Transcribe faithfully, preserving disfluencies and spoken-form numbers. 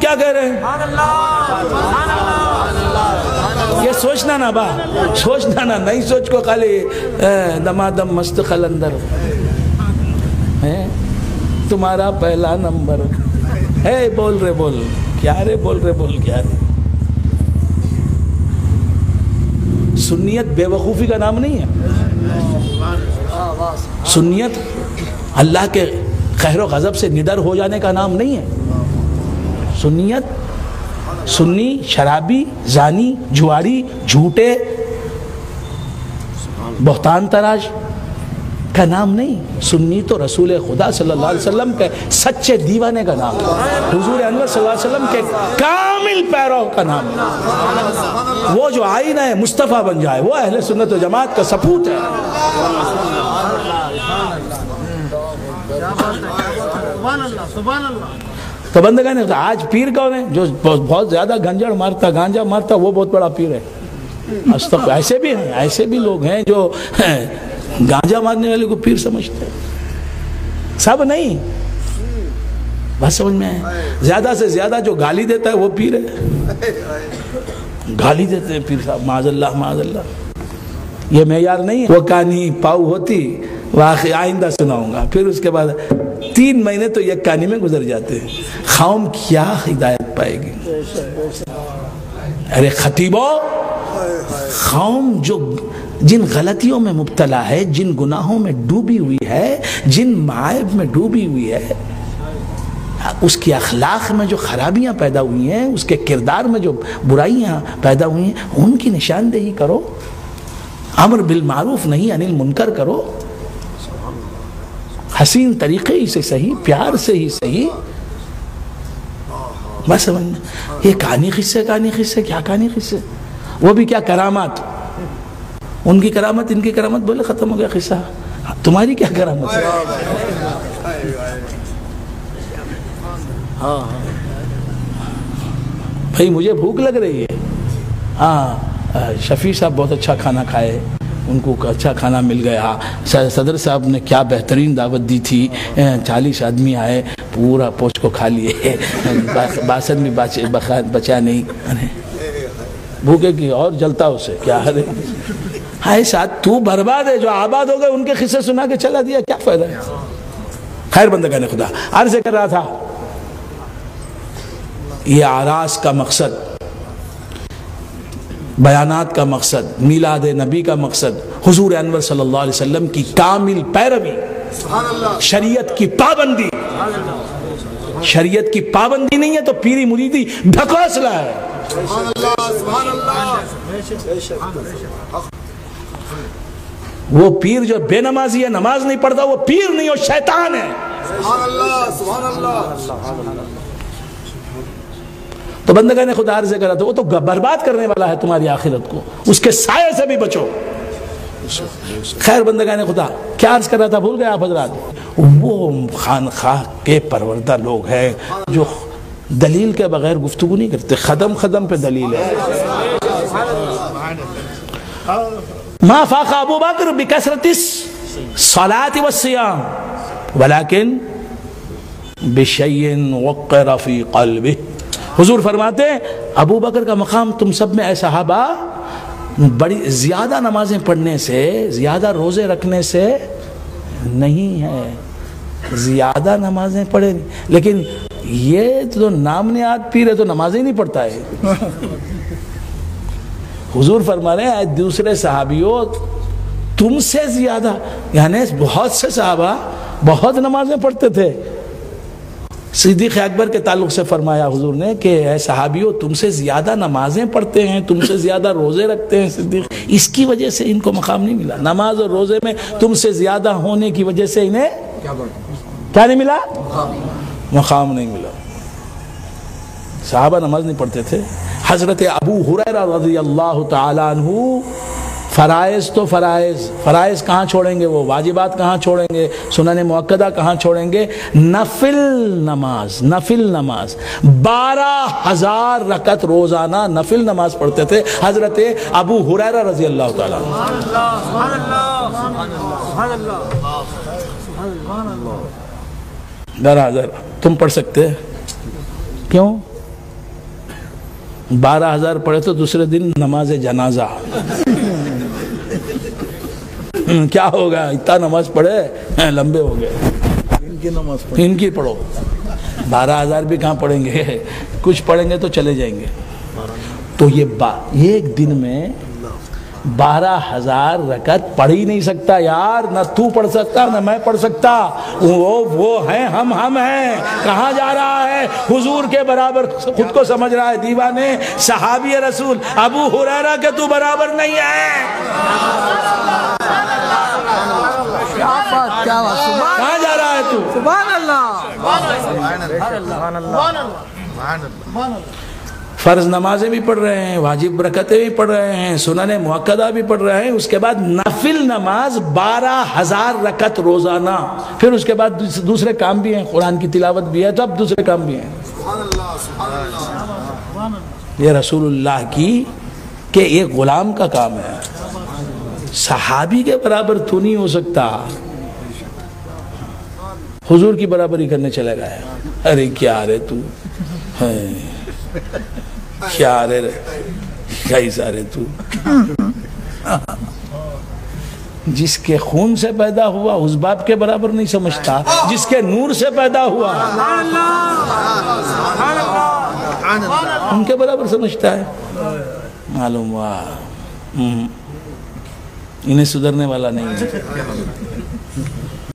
کیا کہہ رہے ہیں؟ یہ سوچنا نا با، سوچنا نا، نہیں سوچ کو خالی دمادم مست خلندر ہے تمہارا پہلا نمبر ہے، بول رہے بول کیا رے، بول رہے بول کیا رے۔ سنیت بے وقوفی کا نام نہیں ہے، سنیت اللہ کے قہر و غضب سے نڈر ہو جانے کا نام نہیں ہے۔ سنیت سنی شرابی، زانی، جواری، جھوٹے، بہتان تراش کا نام نہیں۔ سنی تو رسول خدا صلی اللہ علیہ وسلم کے سچے دیوانے کا نام ہے، حضور انور صلی اللہ علیہ وسلم کے کامل پیرو کا نام ہے۔ وہ جو آئینہ ہے مصطفیٰ بن جائے وہ اہل سنت و جماعت کا سپوت ہے۔ تو بندگان آج پیر کون ہے؟ جو بہت زیادہ گنجڑ مارتا، گانجا مارتا، وہ بہت بڑا پیر ہے۔ ایسے بھی ہیں، ایسے بھی لوگ ہیں جو گانجا مارنے والے کو پیر سمجھتے ہیں، سب نہیں، بس سمجھ میں ہے۔ زیادہ سے زیادہ جو گالی دیتا ہے وہ پیر ہے، گالی دیتے ہیں پیر صاحب، معاذ اللہ معاذ اللہ، یہ معیار نہیں ہے۔ وہ کہانی پاؤ ہوتی واقعی آئندہ سناؤں گا، پھر اس کے بعد تین مہینے تو یک کہانی میں گزر جاتے ہیں، قوم کیا ہدایت پائے گی؟ ارے خطیبو، قوم جو جن غلطیوں میں مبتلا ہے، جن گناہوں میں ڈوبی ہوئی ہے، جن معائب میں ڈوبی ہوئی ہے، اس کی اخلاق میں جو خرابیاں پیدا ہوئی ہیں، اس کے کردار میں جو برائیاں پیدا ہوئی ہیں، ان کی نشاندہی کرو، امر بالمعروف نہیں انل منکر کرو، حسین طریقے ہی سے صحیح، پیار سے ہی صحیح، بس سمجھنا۔ یہ کہانی قصے کہانی قصے کیا کہانی قصے، وہ بھی کیا کرامات، ان کی کرامت ان کی کرامت، بولے ختم ہو گیا قصہ، تمہاری کیا کرامت ہے؟ بھائی مجھے بھوک لگ رہی ہے، ہاں شفیع صاحب بہت اچھا کھانا کھائے، ان کو اچھا کھانا مل گیا، صدر صاحب نے کیا بہترین دعوت دی تھی، چالیس آدمی آئے، پورا پوچھ کو کھا لیے، باسن بھی بچا نہیں، بھوکے کی اور جلتا اسے کیا ہے؟ ہائے ساتھ تو برباد ہے، جو آباد ہو گئے ان کے قصے سنا کے چلا دیا، کیا فائدہ ہے؟ خیر بندگان خدا، عرض کر رہا تھا یہ آراس کا مقصد، بیانات کا مقصد، میلاد نبی کا مقصد، حضور انور صلی اللہ علیہ وسلم کی کامل پیروی، شریعت کی پابندی، شریعت کی پابندی نہیں ہے تو پیری مریدی ڈھکوسلا ہے۔ وہ پیر جو بے نمازی ہے، نماز نہیں پڑھتا، وہ پیر نہیں، وہ شیطان ہے۔ تو بندگان خدا عرض کر رہا تھا وہ تو برباد کرنے والا ہے تمہاری آخرت کو، اس کے سائے سے بھی بچو۔ خیر بندگان خدا، کیا عرض کر رہا تھا بھول گئے آپ حضرات؟ وہ خانخواہ کے پروردہ لوگ ہیں جو دلیل کے بغیر گفتگو نہیں کرتے، قدم قدم پہ دلیل ہے۔ ما فاق ابو بکر بکثرت الصلاة والصیام ولكن بشیء وقر فی قلبہ۔ حضور فرماتے ہیں ابو بکر کا مقام تم سب میں اے صحابہ بڑی زیادہ نمازیں پڑھنے سے، زیادہ روزے رکھنے سے نہیں ہے، زیادہ نمازیں پڑھے نہیں، لیکن یہ تو نام نہاد پیر ہے تو نمازیں نہیں پڑھتا ہے۔ حضور فرما رہے ہیں دوسرے صحابیوں تم سے زیادہ، یعنی بہت سے صحابہ بہت نمازیں پڑھتے تھے۔ صدیق اکبر کے تعلق سے فرمایا حضور نے کہ اے صحابیوں تم سے زیادہ نمازیں پڑھتے ہیں، تم سے زیادہ روزے رکھتے ہیں صدیق، اس کی وجہ سے ان کو مقام نہیں ملا۔ نماز اور روزے میں تم سے زیادہ ہونے کی وجہ سے انہیں کیا نہیں ملا؟ مقام نہیں ملا۔ صحابہ نماز نہیں پڑھتے تھے۔ حضرت ابو ہریرہ رضی اللہ تعالیٰ عنہ فرائض تو فرائض فرائض کہاں چھوڑیں گے، وہ واجبات کہاں چھوڑیں گے، سنن مؤکدہ کہاں چھوڑیں گے، نفل نماز نفل نماز بارہ ہزار رکعت روزانہ نفل نماز پڑھتے تھے حضرت ابو ہریرہ رضی اللہ تعالیٰ ذرا ذرا تم پڑھ سکتے کیوں؟ بارہ ہزار پڑھے تو دوسرے دن نماز جنازہ. کیا ہوگا, اتنا نماز پڑھے لمبے ہو گئے. ان کی نماز پڑھ ان کی پڑھو. بارہ ہزار بھی کہاں پڑھیں گے, کچھ پڑھیں گے تو چلے جائیں گے. تو یہ با ایک دن میں بارہ ہزار رکعت پڑھ ہی نہیں سکتا یار. نہ تو پڑھ سکتا نہ میں پڑھ سکتا. وہ وہ ہیں, ہم ہم ہیں. کہاں جا رہا ہے, حضور کے برابر خود کو سمجھ رہا ہے دیوانے. صحابی رسول ابو ہریرہ کے تو برابر نہیں ہے. کہاں جا رہا ہے تو؟ سبحان اللہ. فرض نمازیں بھی پڑھ رہے ہیں, واجب برکتیں بھی پڑھ رہے ہیں, سنن مؤکدہ بھی پڑھ رہے ہیں. اس کے بعد نفل نماز بارہ ہزار رکعت روزانہ. پھر اس کے بعد دوسرے کام بھی ہیں, قرآن کی تلاوت بھی ہے, سب دوسرے کام بھی ہیں. یہ رسول اللہ کی کہ ایک غلام کا کام ہے. صحابی کے برابر تو نہیں ہو سکتا. حضور کی برابری کرنے چلے گئے. ارے کیا رے تو, کیا رے کیسا رے تو. جس کے خون سے پیدا ہوا اس باپ کے برابر نہیں سمجھتا, جس کے نور سے پیدا ہوا ان کے برابر سمجھتا ہے. معلوم ہوا انہیں سدھرنے والا نہیں ہے.